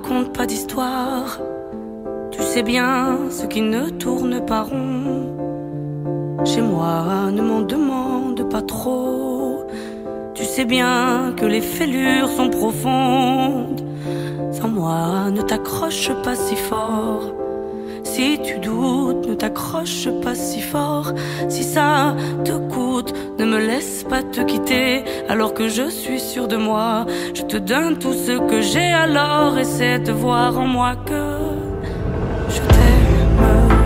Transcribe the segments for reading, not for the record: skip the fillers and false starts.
raconte pas d'histoire. Tu sais bien ce qui ne tourne pas rond. Chez moi, ne m'en demande pas trop. Tu sais bien que les fêlures sont profondes. Sans moi, ne t'accroche pas si fort. Si tu doutes, ne t'accroche pas si fort. Si ça te coûte, ne me laisse pas te quitter. Alors que je suis sûr de moi, je te donne tout ce que j'ai. Alors essaie de voir en moi que je t'aime.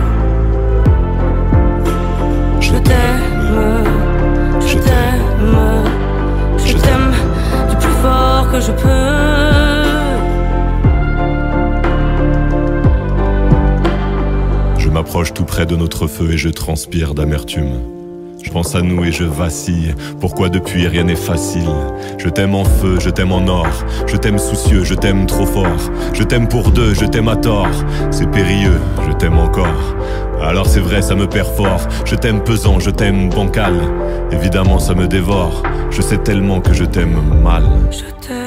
Je t'aime, je t'aime, je t'aime du plus fort que je peux. Je m'approche tout près de notre feu et je transpire d'amertume. Je pense à nous et je vacille. Pourquoi depuis rien n'est facile? Je t'aime en feu, je t'aime en or. Je t'aime soucieux, je t'aime trop fort. Je t'aime pour deux, je t'aime à tort. C'est périlleux, je t'aime encore. Alors c'est vrai, ça me perd fort. Je t'aime pesant, je t'aime bancal. Évidemment ça me dévore. Je sais tellement que je t'aime mal. Je t'aime.